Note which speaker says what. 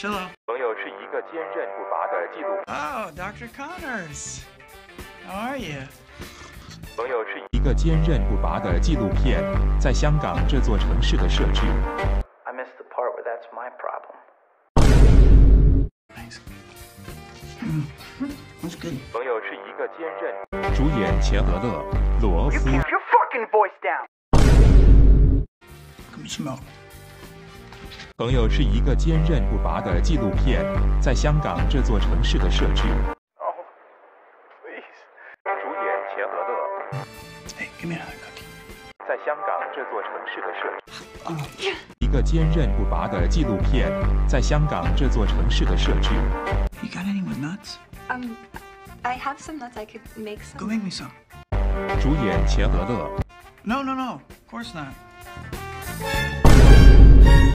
Speaker 1: Hello.
Speaker 2: 朋友是一个坚韧不拔的纪录。
Speaker 1: Oh, Dr. Connors. How are you?
Speaker 2: 朋友是一个坚韧不拔的纪录片，在香港这座城市的设置。
Speaker 3: I missed the part where that's my problem.
Speaker 1: Thanks. That's good.
Speaker 2: 朋友是一个坚韧。主演钱德勒、罗斯。
Speaker 3: Keep your fucking voice down.
Speaker 1: Come smell.
Speaker 2: 朋友是一个坚韧不拔的纪录片，在香港这座城市的设置。
Speaker 3: Oh, please.
Speaker 2: 主演钱德勒。
Speaker 1: Hey, give me another cookie.
Speaker 2: 在香港这座城市的设置。一个坚韧不拔的纪录片，在香港这座城市的设置。
Speaker 1: You got any with nuts?
Speaker 4: I have some nuts. I could make some.
Speaker 1: Go make me some.
Speaker 2: 主演钱德勒。
Speaker 1: No, of course not.